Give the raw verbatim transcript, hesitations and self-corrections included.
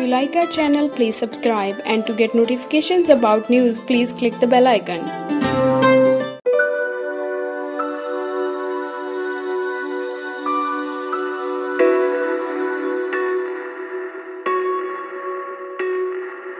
you like our channel, please subscribe, and to get notifications about news, please click the bell icon.